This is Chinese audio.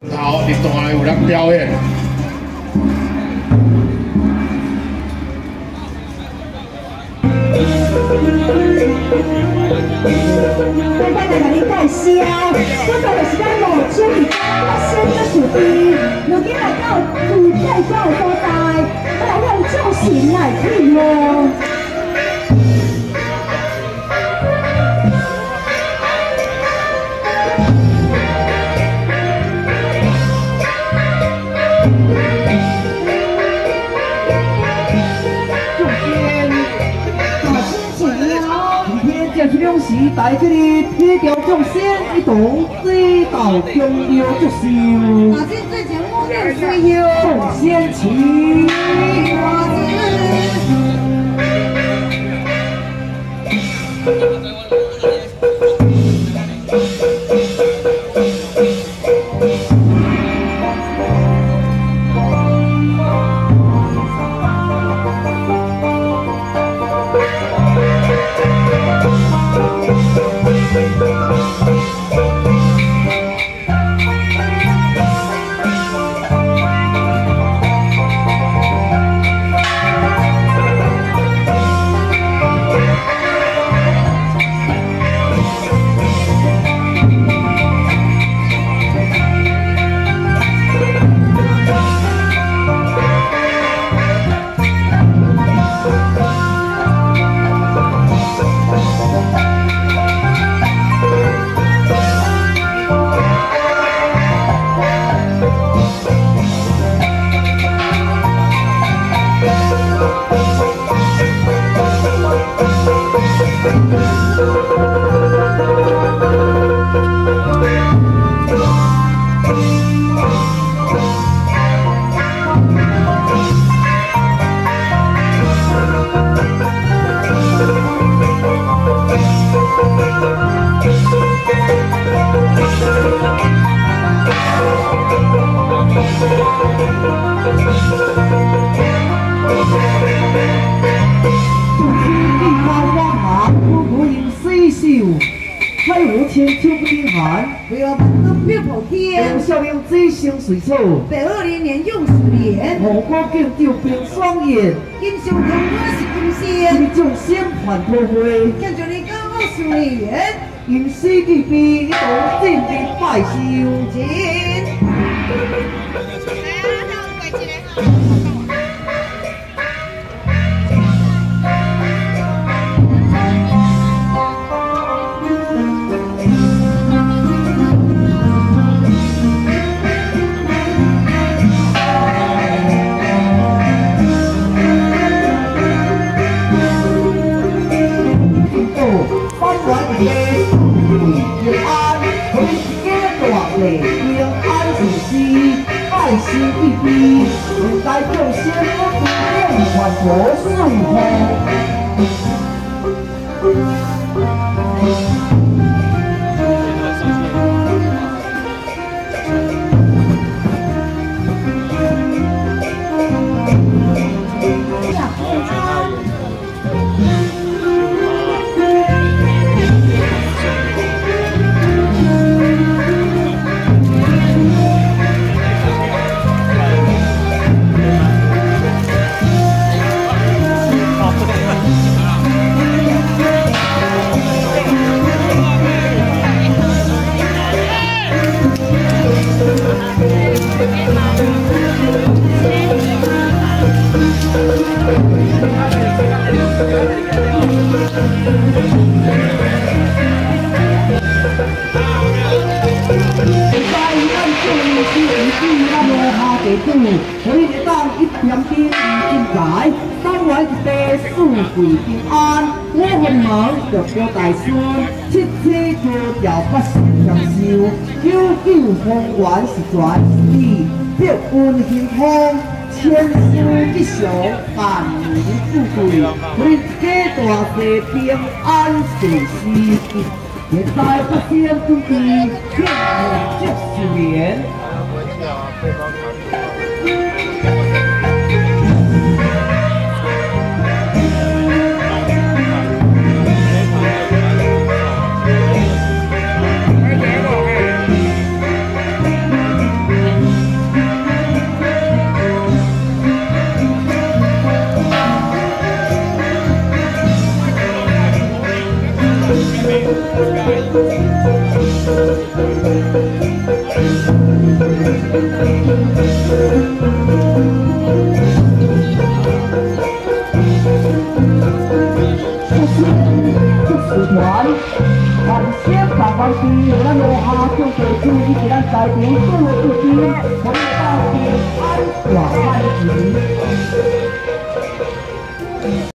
好，你当然有人表演。 我再来给你介绍，这个就是咱路主义八仙祝寿阵，如今来到最最高的所在，我来让众神来听哦。 时代这里披条众仙一同追悼中央祝寿，大仙最前我们需要众仙齐。水草，120年用时年，五谷敬酒平双言，金上中我是金仙，众仙团托会，见着你高傲随缘，因死去悲，一同进京拜寿节。 来众仙我不变换佛顺所以当一点点进来，当晚一地富贵平安，我分忙着叫大孙，七七高调八仙享受，九九风源是全是别运幸福，千事吉祥，万年富贵，为家大细平安顺时。现在八仙祝寿，天下祝寿年。 我团，感谢台湾地，咱落下就地主以及咱在地所有资金，我们到平安大欢喜。